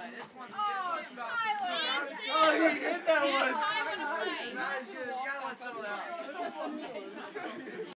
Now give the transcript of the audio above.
one. This one's Oh, he hit that one. Not as good. You gotta let someone else.